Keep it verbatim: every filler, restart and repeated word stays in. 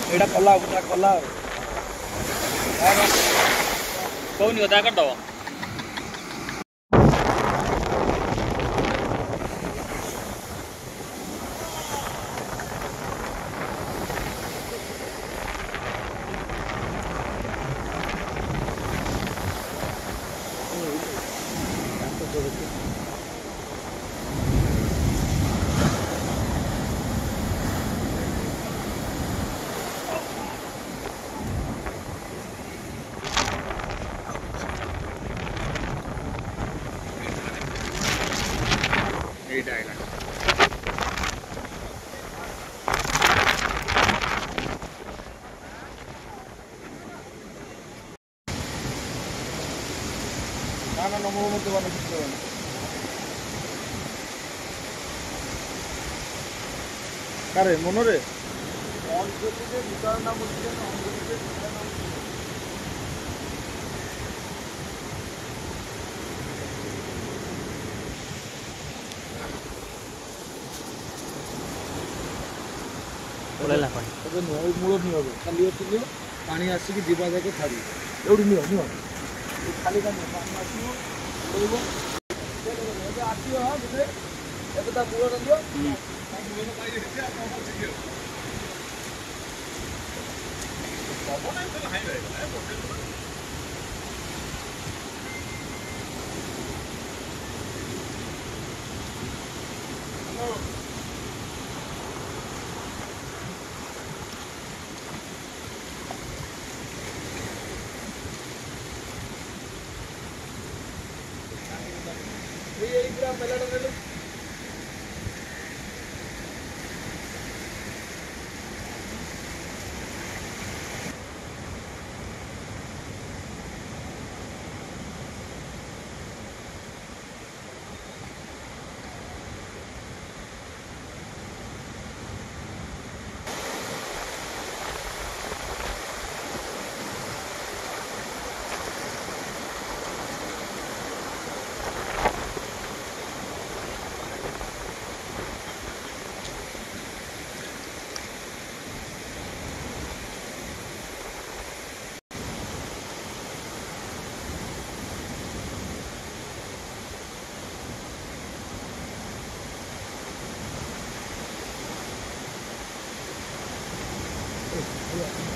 एटा कला उठा कला कौन होता कर दो एटा आइला ना ना नंबर मत देवा नहीं तो करे मनोरे ऑन करते विचार ना मुझे ऑन करते विचार ना ओलेला पानी तबे नई मूल नहीं होबे खाली होतिलो पानी आसी कि जीवा जाके छाड़ी एउडी नहीं हो नहीं खाली का पानी आसीओ बोलबो ए आसीओ हां बुझे एबे ता मूल रंदियो ता मूल पाई हेते आ तो छियो बाबू नहीं तो हाई रहेगा बोल ये एक ग्राम मेला डाले Yeah.